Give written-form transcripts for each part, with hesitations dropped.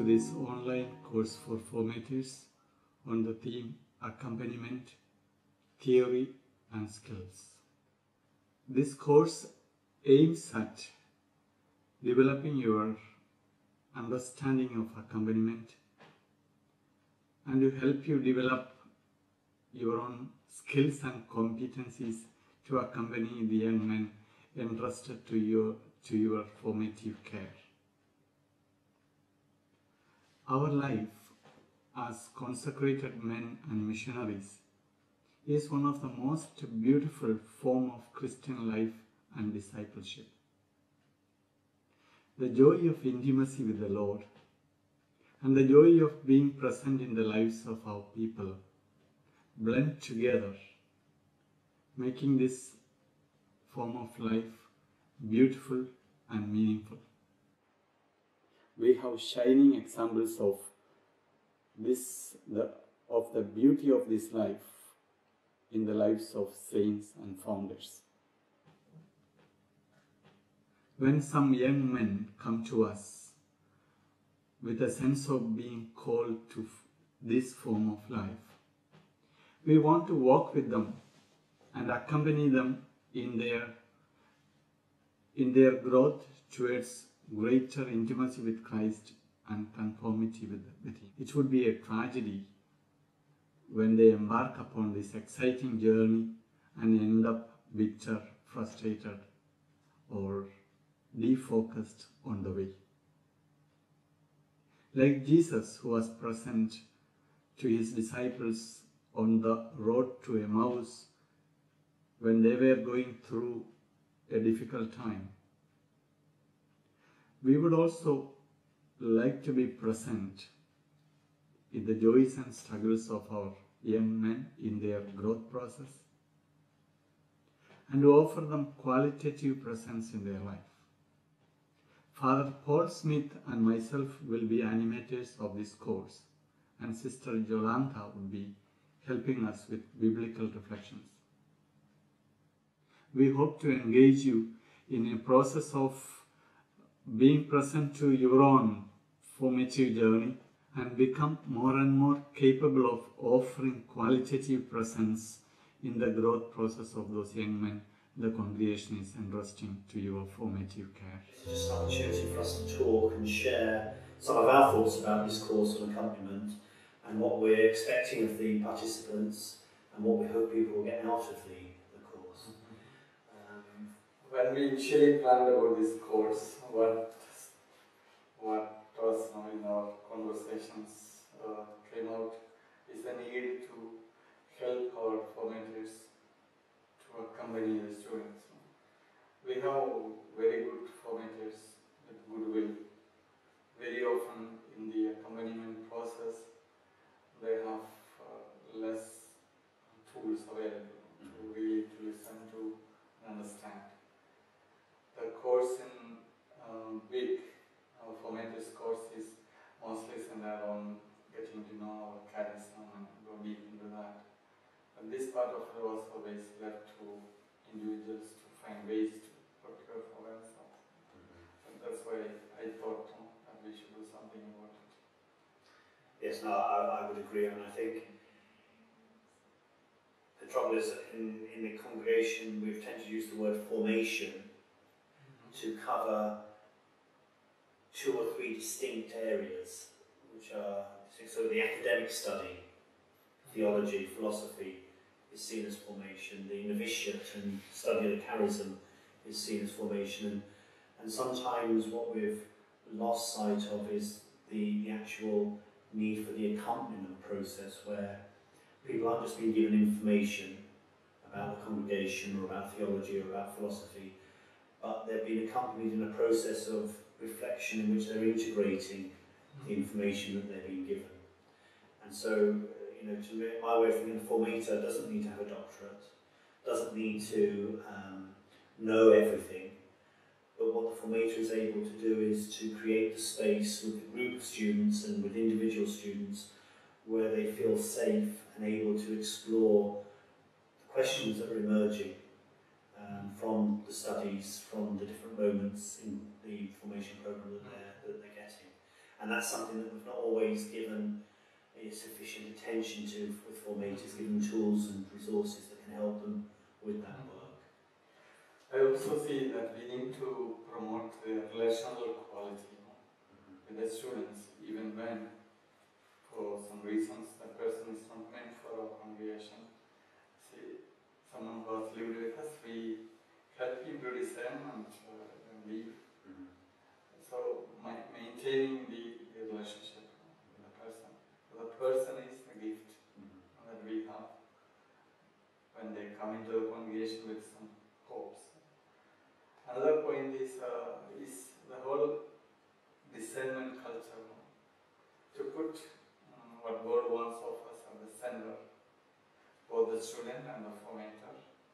this online course for formators on the theme Accompaniment, Theory and Skills. This course aims at developing your understanding of accompaniment and to help you develop your own skills and competencies to accompany the young men entrusted to your formative care. Our life as consecrated men and missionaries is one of the most beautiful forms of Christian life and discipleship. The joy of intimacy with the Lord and the joy of being present in the lives of our people blend together, making this form of life beautiful and meaningful. We have shining examples of the beauty of this life in the lives of saints and founders. When some young men come to us with a sense of being called to this form of life, we want to walk with them and accompany them in their growth towards greater intimacy with Christ and conformity with Him. It would be a tragedy when they embark upon this exciting journey and end up bitter, frustrated, or defocused on the way. Like Jesus, who was present to His disciples on the road to Emmaus when they were going through a difficult time, we would also like to be present in the joys and struggles of our young men in their growth process and to offer them qualitative presence in their life. Father Paul Smith and myself will be animators of this course, and Sister Jolanta will be helping us with biblical reflections. We hope to engage you in a process of being present to your own formative journey and become more and more capable of offering qualitative presence in the growth process of those young men the congregation is entrusting to your formative care. It's just an opportunity for us to talk and share some of our thoughts about this course on accompaniment and what we're expecting of the participants and what we hope people will get out of the course. When we initially planned about this course, what was in our conversations came out is the need to help our formators to accompany the students. We have very good formators with goodwill. Very often in the accompaniment process, they have less tools available to listen to and understand. The course in formators course is mostly centered on getting to know our charism and go deep into that. But this part of it was always left to individuals to find ways to procure for themselves. And that's why I thought that we should do something about it. Yes, no, I would agree, and I think the trouble is that in the congregation we've tended to use the word formation to cover 2 or 3 distinct areas, which are so the academic study, theology, philosophy is seen as formation, the novitiate and study of the charism is seen as formation, and sometimes what we've lost sight of is the actual need for the accompaniment process, where people aren't just being given information about the congregation or about theology or about philosophy, but they're being accompanied in a process of reflection in which they're integrating the information that they're being given. And so, to me, my way of thinking, a formator doesn't need to have a doctorate, doesn't need to know everything, but what the formator is able to do is to create the space with a group of students and with individual students where they feel safe and able to explore the questions that are emerging from the studies, from the different moments in the formation program that they're getting. And that's something that we've not always given sufficient attention to with formators, given tools and resources that can help them with that work. I also see that we need to promote the relational quality with the students, even when, for some reasons, the person is not meant for our congregation. See, someone who has lived with us, we help him to discern and leave. So, maintaining the relationship with the person. The person is the gift that we have when they come into the congregation with some hopes. Another point is the whole discernment culture. To put what God wants of us at the center, both the student and the formator.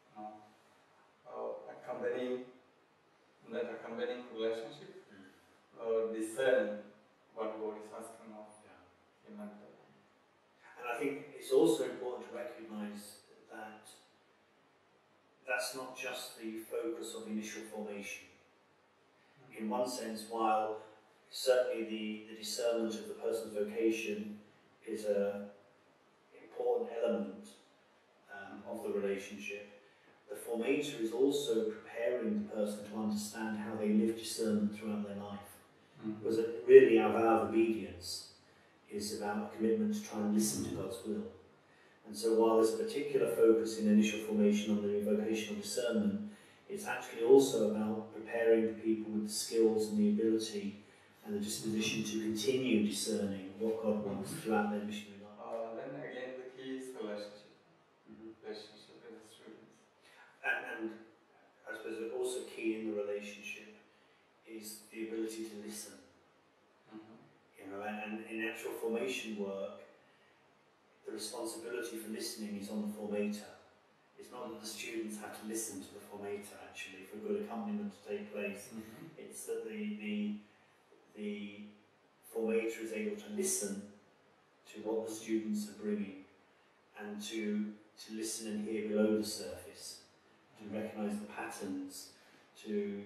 Accompanying relationship, discern what God is asking of him and her. And I think it's also important to recognise that that's not just the focus of initial formation. In one sense, while certainly the discernment of the person's vocation is an important element of the relationship, the formator is also preparing the person to understand how they live discernment throughout their life. Because really our vow of obedience is about a commitment to try and listen to God's will. And so while there's a particular focus in initial formation on the vocational discernment, it's actually also about preparing the people with the skills and the ability and the disposition to continue discerning what God wants throughout their missionary life. Then again, the key is relationship. Relationship with the students. And I suppose also key in the relationship is the ability to listen. You know, and in actual formation work, the responsibility for listening is on the formator. It's not that the students have to listen to the formator actually for good accompaniment to take place. It's that the formator is able to listen to what the students are bringing and to listen and hear below the surface, to recognise the patterns, to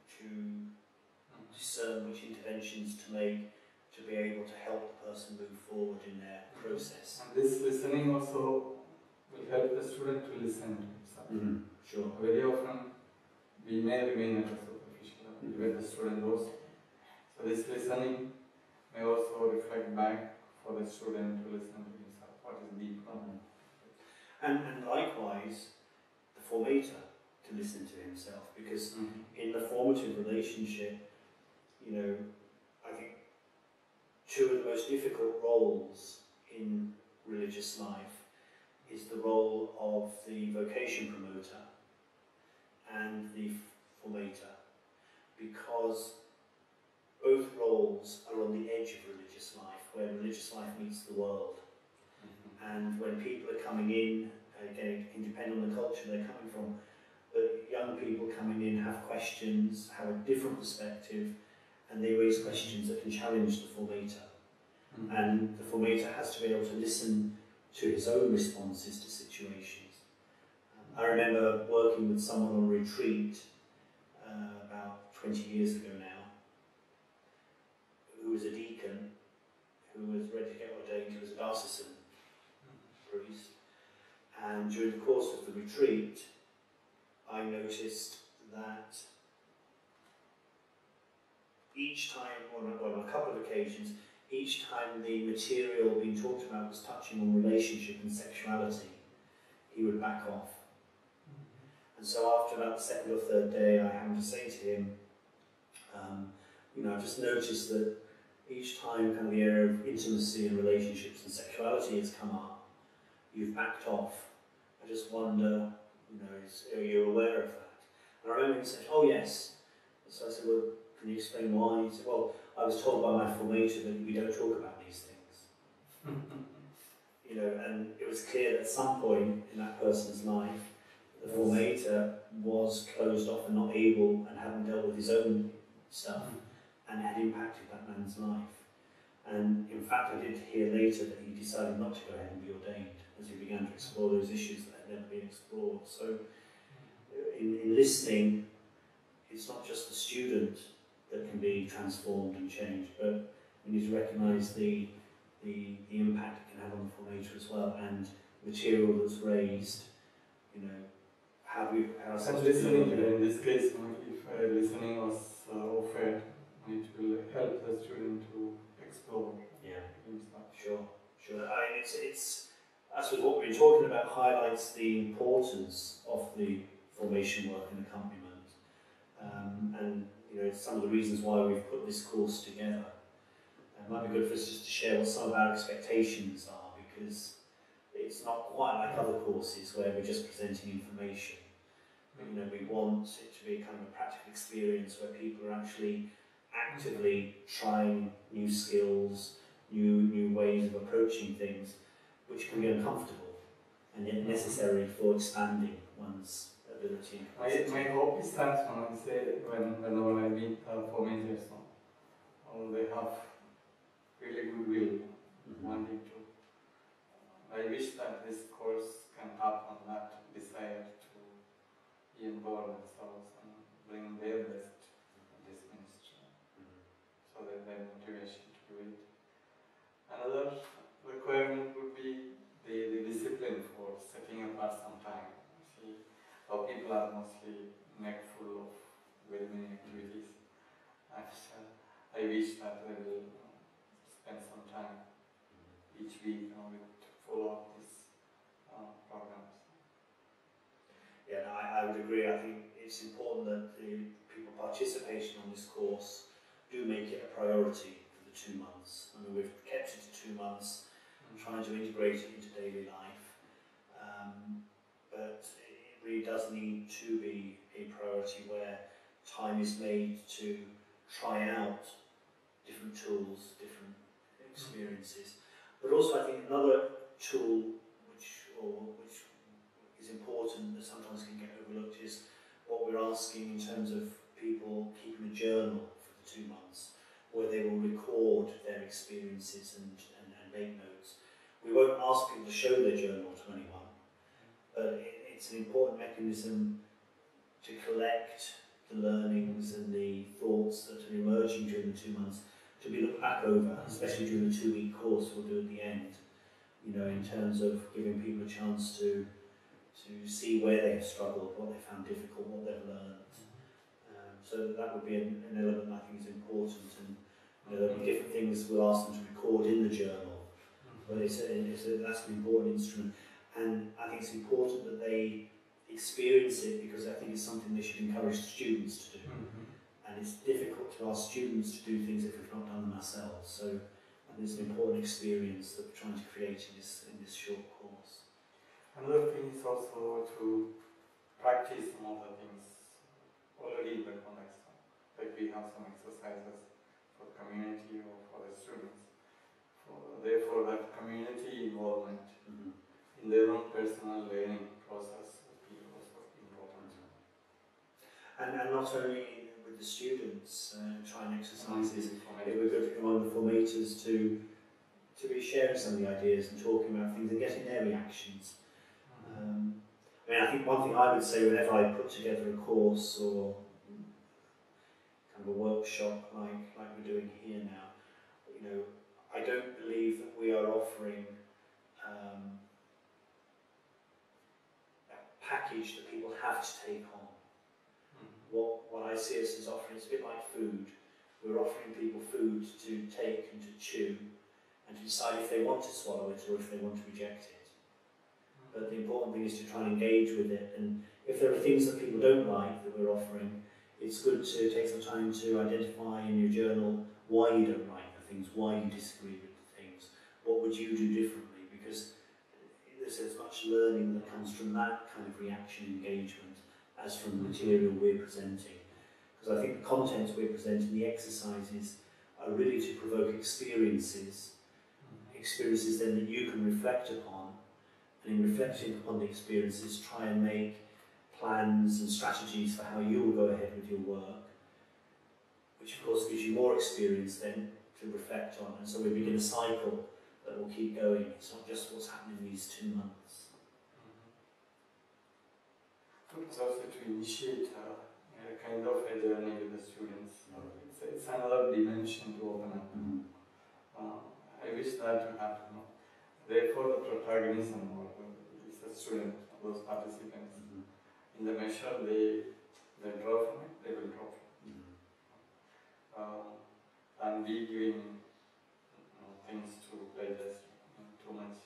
discern which interventions to make, to be able to help the person move forward in their process. And this listening also will help the student to listen to himself. Sure. Very often we may remain at a superficial level with the student also. So this listening may also reflect back for the student to listen to himself, what is deep. And likewise, the formator to listen to himself, because in the formative relationship, you know, I think two of the most difficult roles in religious life is the role of the vocation promoter and the formator, because both roles are on the edge of religious life, where religious life meets the world. And when people are coming in, again, it can depend on the culture they're coming from, but young people coming in have questions, have a different perspective, and they raise questions that can challenge the formator. And the formator has to be able to listen to his own responses to situations. I remember working with someone on a retreat about 20 years ago now, who was a deacon, who was ready to get ordained. He was a diocesan priest. And during the course of the retreat, I noticed that each time, on a couple of occasions, each time the material being talked about was touching on relationship and sexuality, he would back off. And so after about the second or third day, I happened to say to him, you know, I just noticed that each time kind of the area of intimacy and relationships and sexuality has come up, you've backed off. I just wonder, you know, are you aware of that? And I remember him saying, oh yes. So I said, well, can you explain why? He said, well, I was told by my formator that we don't talk about these things. You know, and it was clear that at some point in that person's life, the formator was closed off and not able and hadn't dealt with his own stuff and had impacted that man's life. And in fact, I did hear later that he decided not to go ahead and be ordained as he began to explore those issues that had never been explored. So in listening, it's not just the student that can be transformed and changed, but we need to recognise the impact it can have on the formator as well, and material that's raised, you know, how we prepare ourselves. And listening, in this case, if listening was offered, it will help the student to explore. Yeah, himself. sure. I mean, it's I suppose what we've been talking about highlights the importance of the formation work and accompaniment, and you know, some of the reasons why we've put this course together. It might be good for us just to share what some of our expectations are, because it's not quite like other courses where we're just presenting information. But, you know, we want it to be kind of a practical experience where people are actually actively trying new skills, new ways of approaching things, which can be uncomfortable and yet necessary for expanding one's ability. My hope is that whenever I meet formators, they have really good will, wanting to. I wish that this course can tap on that desire to be involved themselves and bring their best in this ministry, so that their motivation to do it. Another requirement would be the discipline for setting apart some time. See, our people are mostly neck full of very many activities, and I wish that they will spend some time each week with follow up these programs. Yeah, no, I would agree. I think it's important that the people participation on this course do make it a priority for the 2 months. I mean, we've kept it to 2 months, trying to integrate it into daily life, but it really does need to be a priority where time is made to try out different tools, different experiences. But also I think another tool which is important that sometimes can get overlooked is what we're asking in terms of people keeping a journal for the 2 months, where they will record their experiences and make notes. We won't ask people to show their journal to anyone, but it's an important mechanism to collect the learnings and the thoughts that are emerging during the 2 months, to be looked back over, especially during the 2-week course we'll do at the end, you know, in terms of giving people a chance to see where they have struggled, what they found difficult, what they've learned. So that would be an element I think is important, and you know, there'll be different things we'll ask them to record in the journal, but that's an important instrument, and I think it's important that they experience it, because I think it's something they should encourage the students to do. And it's difficult to ask students to do things if we've not done them ourselves. So I think it's an important experience that we're trying to create in this short course. Another thing is also to practice some of the things already in the context. Like we have some exercises for the community or for the students. Therefore, that community involvement in their own personal learning process would be also important. And not only with the students trying exercises, it would be good among the formators to be sharing some of the ideas and talking about things and getting their reactions. I mean, I think one thing I would say whenever I put together a course or kind of a workshop like we're doing here now, you know, I don't believe that we are offering a package that people have to take on. What I see us as offering is a bit like food. We're offering people food to take and to chew and to decide if they want to swallow it or if they want to reject it. But the important thing is to try and engage with it, and if there are things that people don't like that we're offering, it's good to take some time to identify in your journal why you don't like the things, why you disagree with the things, what would you do differently, because there's as much learning that comes from that kind of reaction engagement as from the material we're presenting. Because I think the contents we're presenting, the exercises, are really to provoke experiences then that you can reflect upon, and in reflecting upon the experiences, try and make plans and strategies for how you will go ahead with your work, which of course gives you more experience then to reflect on, and so we begin a cycle that will keep going. It's not just what's happening in these 2 months. It's also to initiate a kind of a journey with the students. It's another dimension to open up. I wish that to happen. No? Therefore, the protagonism is the student, those participants. In the measure they draw from it, they will draw from it. And we giving things to digest, too much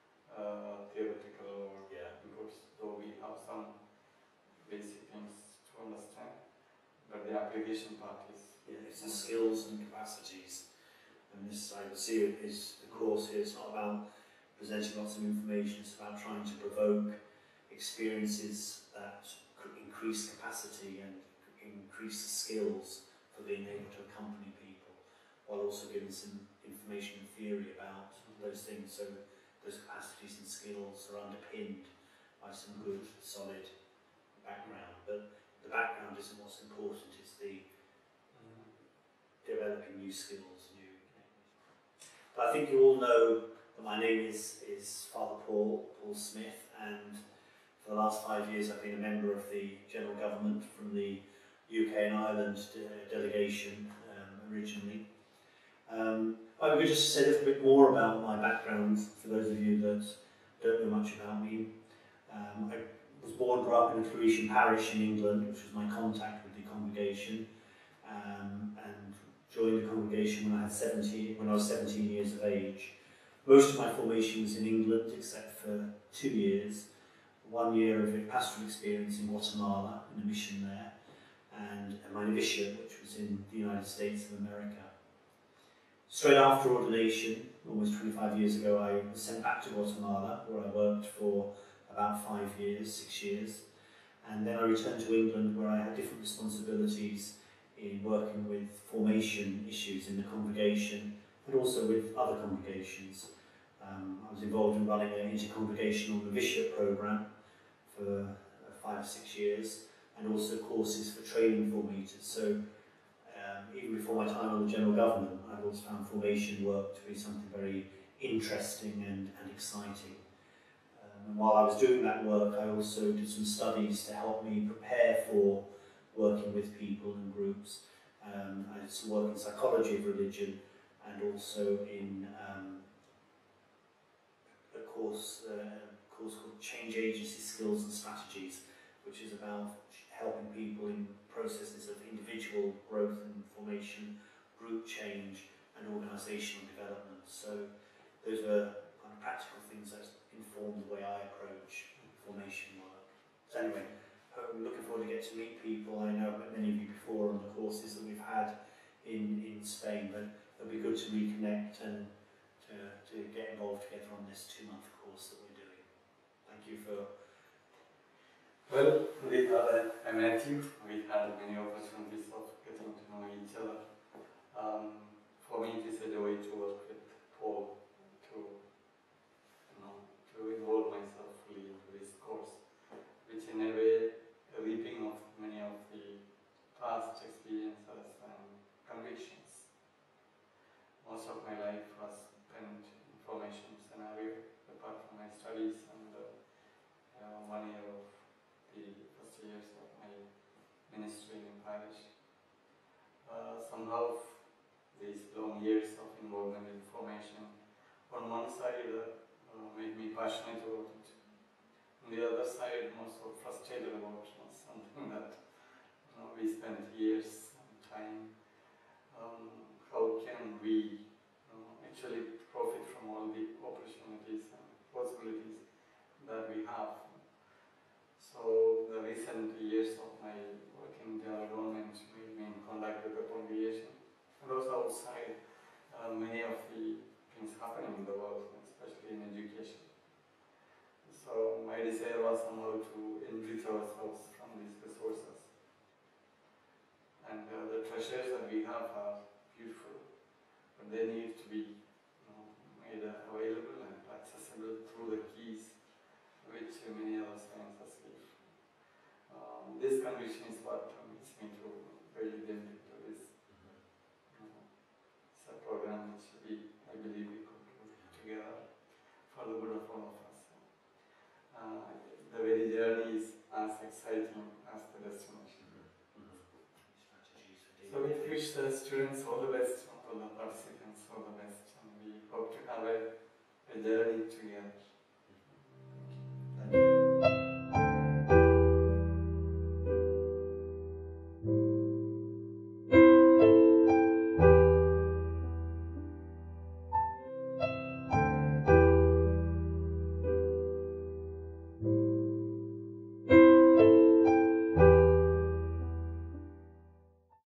theoretical or because though we have some basic things to understand, but the application part is it's the skills and capacities. And this, I would see it is the course here. It's not about presenting lots of information. It's about trying to provoke experiences that could increase capacity and increase the skills for being able to accompany people, while also giving some information and theory about those things. So those capacities and skills are underpinned by some good, solid background. But the background isn't what's important. It's the developing new skills. But I think you all know that my name is Father Paul Smith, and for the last 5 years I've been a member of the General Government from the UK and Ireland delegation originally. I would just say a little bit more about my background for those of you that don't know much about me. I was born and grew up in a Claretian parish in England, which was my contact with the congregation, and joined the congregation when I was 17 years of age. Most of my formation was in England, except for 2 years. 1 year of pastoral experience in Guatemala, in a mission there, and my novitiate, which was in the United States of America. Straight after ordination, almost 25 years ago, I was sent back to Guatemala, where I worked for about 6 years, and then I returned to England, where I had different responsibilities in working with formation issues in the congregation and also with other congregations. I was involved in running an intercongregational novitiate programme for 5 or 6 years, and also courses for training formators. So even before my time on the General Government, I've always found formation work to be something very interesting and exciting. And while I was doing that work, I also did some studies to help me prepare for working with people and groups. I did some work in psychology of religion, and also in a course called Change Agency Skills and Strategies, which is about helping people in processes of individual growth and formation, group change, and organisational development. So those are kind of practical things that inform the way I approach formation work. So anyway, I'm looking forward to get to meet people. I know many of you before on the courses that we've had in Spain, but it'll be good to reconnect and to get involved together on this 2-month course that we're doing. Thank you for... Well, I met you. We had many opportunities of getting to know each other. For me, it is a joy to work with Paul, to involve myself fully into this course, which in a way reaping of many of the past experiences and convictions. Most of my life was spent in formation scenario, apart from my studies and 1 year of the first years of my ministry in parish. Somehow these long years of involvement in formation, on one side made me passionate about it. On the other side, I'm also frustrated about something that we spent years and time. How can we actually profit from all the opportunities and possibilities that we have? So the recent years of my work in general government made me in contact with the congregation, and also outside many of the things happening in the world, especially in education. So my desire was somehow to enrich ourselves from these resources. And the treasures that we have are beautiful, but they need to be made available and accessible through the keys which many other sciences give. This conviction is what makes me to really get into this. It's a program which I believe we could do together for the good of all of us. The very journey is as exciting as the destination. So we wish the students all the best, all the participants all the best. have a journey together.